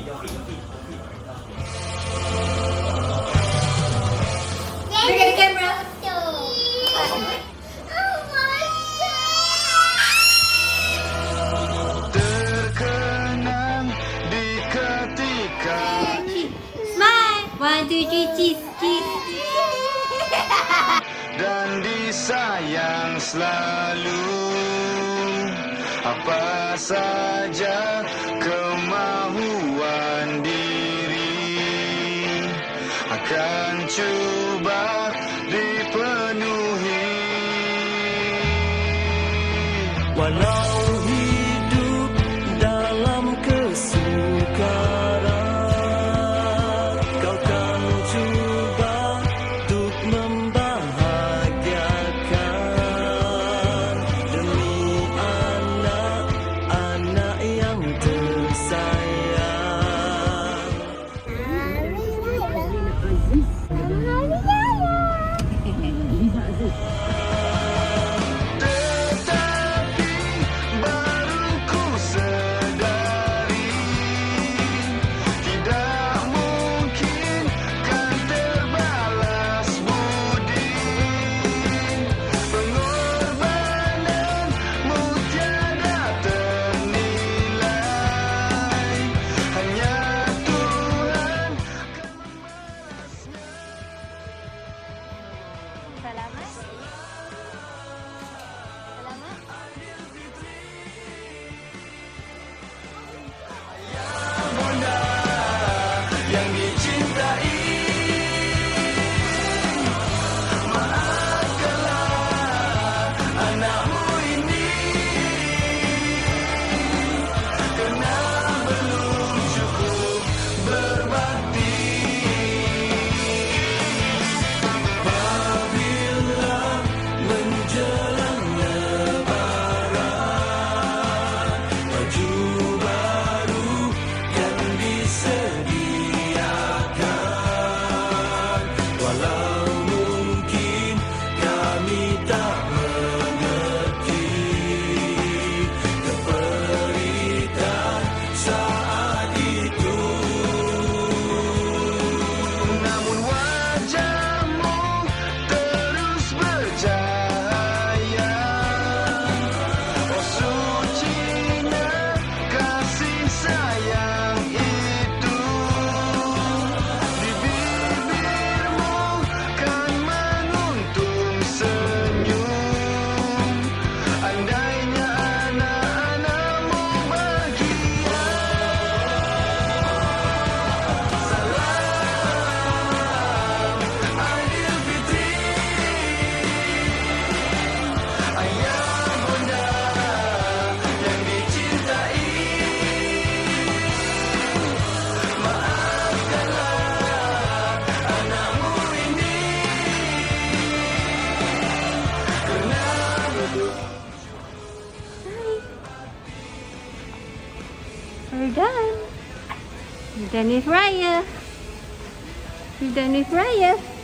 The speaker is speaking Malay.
Look at the camera. Terkenang di ketika Smile. 1, 2, 3, cheese, cheese. dan disayang selalu. Apa saja kemahuan diri akan cuba dipenuhi. Walau hidup dalam kesukaran, kau kan cuba untuk membahagiakan demi anak-anak yang tersayang. Tetapi baru ku sedari tidak mungkin kan terbalas budi. Pengorbananmu tiada ternilai, hanya Tuhan kan membalasnya. Selamat. Selamat. Bunda yang dicintai, maafkanlah anakmu ini karena belum cukup berbakti. Apabila menjelang lebaran, baju baru kan disediakan. Walau mungkin kami tak mengerti keperitan saat itu, namun wajahmu terus bercahaya. Oh sucinya kasih sayang itu, di bibirmu kan menguntung senyum. Andainya anak-anakmu bahagia. Salam Aidilfitri, ayah bunda yang dicintai. Maafkanlah anakmu ini karena We're done. We're done with Raya. We're done with Raya.